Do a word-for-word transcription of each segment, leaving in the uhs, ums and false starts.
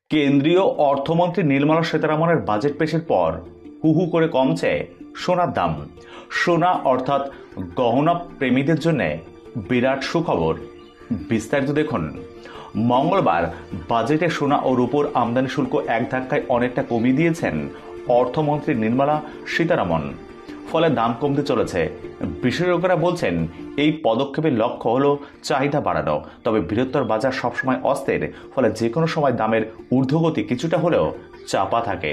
কেন্দ্রীয় অর্থমন্ত্রী নির্মলা সীতারামনের বাজেট পেশের পর হু হু করে কমছে সোনার দাম। সোনা অর্থাৎ গহনা প্রেমীদের জন্য বিরাট সুখবর। বিস্তারিত দেখুন। মঙ্গলবার বাজেটে সোনা ও রূপোর আমদানি শুল্ক এক ধাক্কায় অনেকটা কমিয়ে দিয়েছেন অর্থমন্ত্রী নির্মলা সীতারামন। ফলে দাম কমতে চলেছে। বিশেষজ্ঞরা বলছেন এই পদক্ষেপের লক্ষ্য হলো চাহিদা বাড়ানো। তবে বৃহত্তর বাজার সবসময় অস্থির, ফলে যে কোনো সময় দামের ঊর্ধ্বগতি কিছুটা হলেও চাপা থাকে।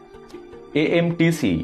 এএমটিসি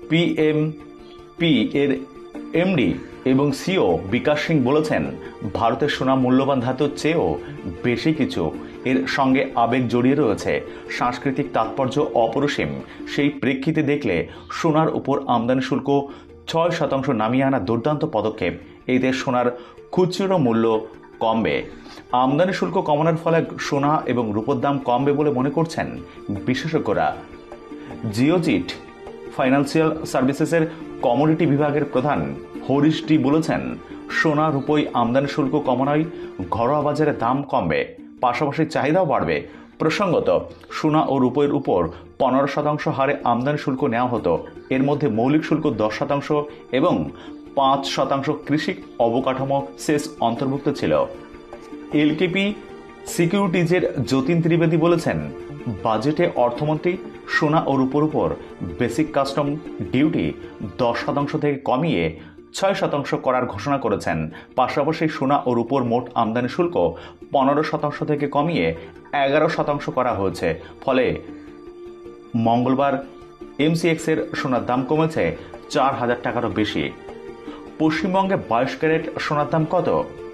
পিএমপি এর এমডি এবং সিও বিকাশ সিং বলেছেন, ভারতের সোনা মূল্যবান ধাতুর চেয়েও বেশি কিছু। এর সঙ্গে আবেগ জড়িয়ে রয়েছে, সাংস্কৃতিক তাৎপর্য অপরিসীম। সেই প্রেক্ষিতে দেখলে সোনার উপর আমদানি শুল্ক ছয় শতাংশ নামিয়ে আনা দুর্দান্ত পদক্ষেপ। এতে সোনার খুচরো মূল্য কমবে। আমদানি শুল্ক কমানোর ফলে সোনা এবং রূপোর দাম কমবে বলে মনে করছেন বিশেষজ্ঞরা। জিওজিট ফাইন্যান্সিয়াল সার্ভিসেসের কমোডিটি বিভাগের প্রধান হরিশ ডি বলেছেন, সোনা রূপোয় আমদানি শুল্ক কমানোয় ঘরোয়া বাজারে দাম কমবে, পাশাপাশি চাহিদাও বাড়বে। প্রসঙ্গত, সোনা ও রূপোর উপর পনেরো শতাংশ হারে আমদানি শুল্ক নেওয়া হতো। এর মধ্যে মৌলিক শুল্ক দশ শতাংশ এবং পাঁচ শতাংশ কৃষি অবকাঠামো সেস অন্তর্ভুক্ত ছিল। এলকেপি সিকিউরিটিজের যতীন ত্রিবেদী বলেছেন, বাজেটে অর্থমন্ত্রী সোনা ও রূপোর উপর বেসিক কাস্টম ডিউটি দশ শতাংশ থেকে কমিয়ে ছয় শতাংশ করার ঘোষণা করেছেন। পাশাপাশি সোনা ও রূপোর মোট আমদানি শুল্ক পনেরো শতাংশ থেকে কমিয়ে এগারো শতাংশ করা হয়েছে। ফলে মঙ্গলবার এমসিএক্স এর সোনার দাম কমেছে চার হাজার টাকারও বেশি। পশ্চিমবঙ্গে বাইশ ক্যারেট সোনার দাম কত?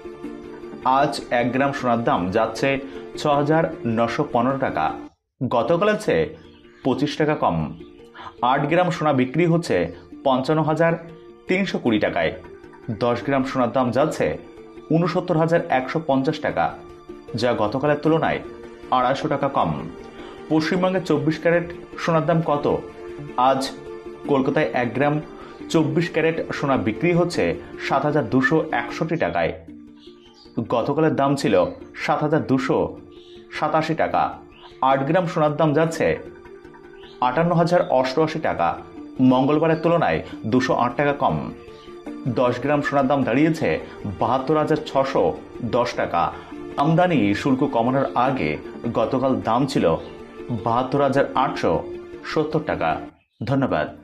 আজ এক গ্রাম সোনার দাম যাচ্ছে ছ হাজার নশো পনেরো টাকা, গতকালের চেয়ে পঁচিশ টাকা কম। আট গ্রাম সোনা বিক্রি হচ্ছে পঞ্চান্ন হাজার তিনশো কুড়ি টাকায়। দশ গ্রাম সোনার দাম যাচ্ছে উনসত্তর হাজার একশো পঞ্চাশ টাকা, যা গতকালের তুলনায় আড়াইশো টাকা কম। পশ্চিমবঙ্গে চব্বিশ ক্যারেট সোনার দাম কত? আজ কলকাতায় এক গ্রাম চব্বিশ ক্যারেট সোনা বিক্রি হচ্ছে সাত হাজার দুশো একষট্টি টাকায়, গতকালের দাম ছিল সাত হাজার দুশো সাতাশি টাকা। আট গ্রাম সোনার দাম যাচ্ছে আটান্ন হাজার অষ্টআশি টাকা, মঙ্গলবারের তুলনায় দুশো আট টাকা কম। দশ গ্রাম সোনার দাম দাঁড়িয়েছে বাহাত্তর হাজার ছশো দশ টাকা। আমদানি শুল্ক কমানোর আগে গতকাল দাম ছিল বাহাত্তর হাজার আটশো সত্তর টাকা। ধন্যবাদ।